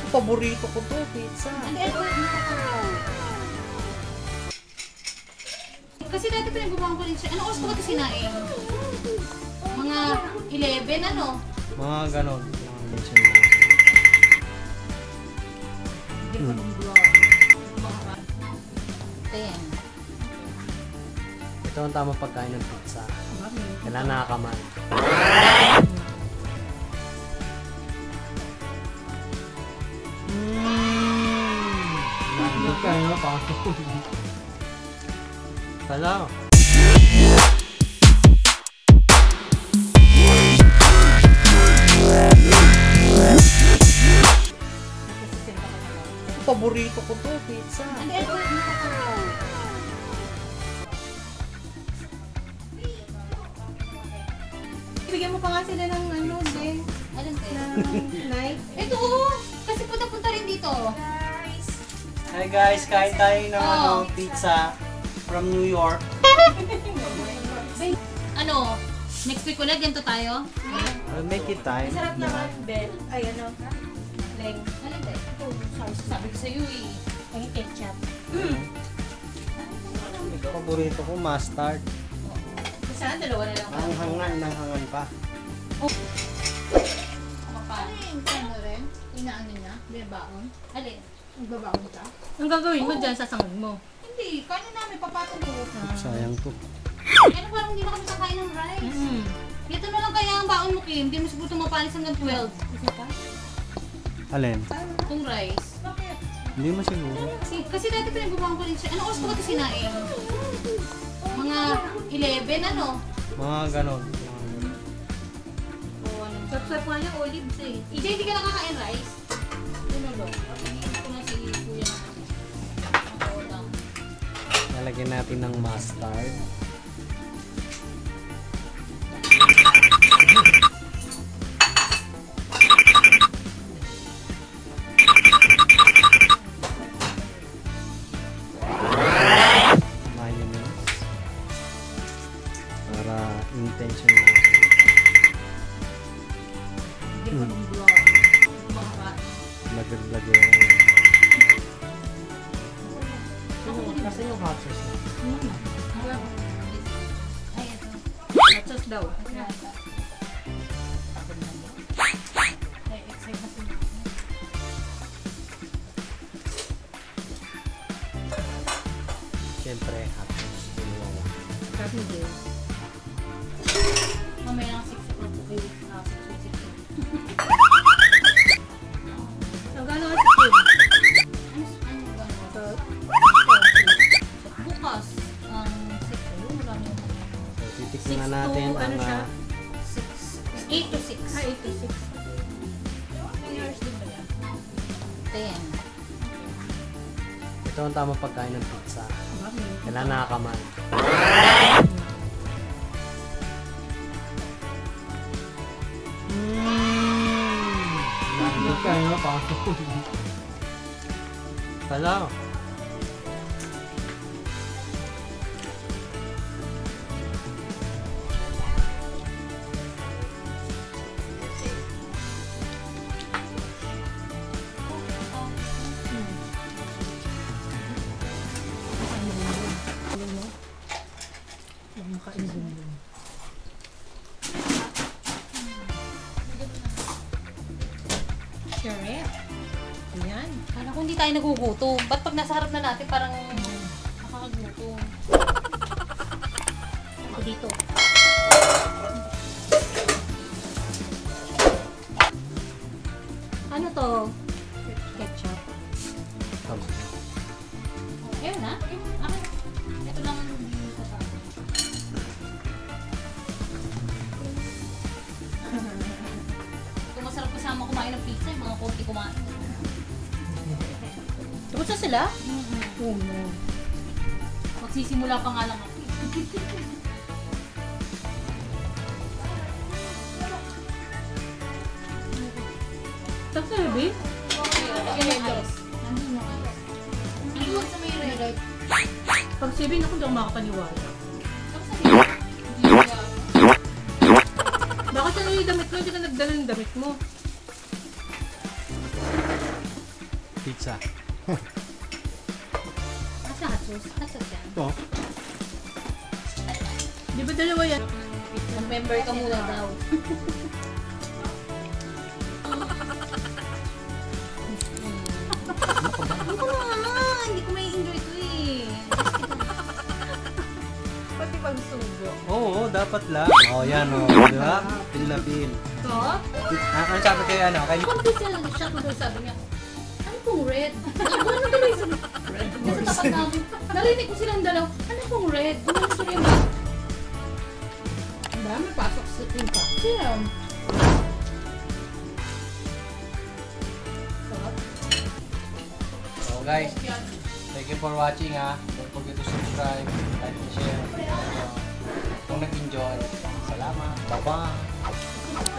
Paborito ko to, pizza. Kasi dati pinagbabahan ko rin siya. Ano oras ko ba ito sinaing? Mga 11, ano? Mga ganon. Mga minsan. Ito ang tamang pagkain ng pizza. Kailangan nakakamay. Kaya pa. Hello. Paborito ko to, pizza. Bigyan mo pa nga sila ng ano, Jeng. Alam ko knife. Ito, kasi punta-punta rin dito. Hi guys, kain tayo ng pizza from New York. Ano, next week ulit, ganito tayo? I'll make it time. Sarap naman, Bel. Ay, ano? Leng. Alam ko, ito, sabi ko sa'yo eh. Ay, ketchup. Paborito ko, mustard. Sana dalawa na lang. Ang hangan pa. Ako pa. Ano rin? Inaano niya? Babaon? Alin? Magbabaon ka? Ang gagawin mo dyan sa sangag mo? Hindi, kanin namin, papatong ko. Sayang to. Kaya parang hindi na kami kakain ng rice. Ito na lang kaya ang baon mo, Kim. Hindi mo siguro tumapalis hanggang 12. Isa pa? Alin? Itong rice. Bakit? Hindi mo siguro. Kasi dati pinagbabahan ko rin siya. Ano oras ko ba ito sinaing? Mga 11, ano? Mga ganon. O ano? Sarap-sarap nga niya, olives eh. EJ, hindi ka nakakain rice? Ano ba? Pagpiliin ko na si Kuya na. Ako lang. Lalagyan natin ng mustard. Mayonnaise. Para intention natin. Hindi ko nung vlog. Makakain. Lagay. Kasi yung hot sauce na. Ay, ito. Nachos daw. Ay, excited na si Siyempre, hot sauce. Dalawa. Sarap ni Jay. mamaya ng 6 o'clock. Okay, 6 So, gano'n ka sa Kim? So, Bukas, ang 6, ayun, marami naman. So, titikman 6 na to, natin ano ang siya? 8 to 6. Ah, 8 to 6. 10 hours din ba yan? 10. ito ang tamang pagkain ng pizza. Kailangan nakakamay. Kaya pa. Hello. Sure. Ayan. Kala ko hindi tayo nagugutom. Ba't pag nasa harap na natin parang nakakagutom? Ako dito. Ano to? Ketchup. Ayun na. Akin. Ito lang ang sa tao. Kung masarap kasama kumain ng pizza, yung mga konti kumain. Tapos na sila? Oo. Magsisimula pa nga lang ako. Tapos na, babe? Nandun yung ice. Nandun sa may red. Pag 7 ako, hindi ako makapaniwala. Tapos na Bakit ano yung damit mo? Hindi ka nagdala ng damit mo. pizza. Asa hot sauce? Hot sauce yan. Ito. Di ba dalawa yan? Mag-member ka muna daw. Ano ko na? Hindi ko may enjoy ito eh. Pati pag sugo. Oo, dapat lang. Oh, yan oh. Di ba? Pin na pin. Ito? Ano sabi kayo ano? Kay Confused siya, siya ko sabi niya, ano pong red? Ano tuloy sa red? Kasi tapat namin, narinig ko silang dalaw, ano pong red? Ano sila yung Ang dami pasok sa pink cocktail. So guys, thank you for watching ha. Don't forget to subscribe, like, and share. Kung nag-enjoy, salamat. Bye-bye.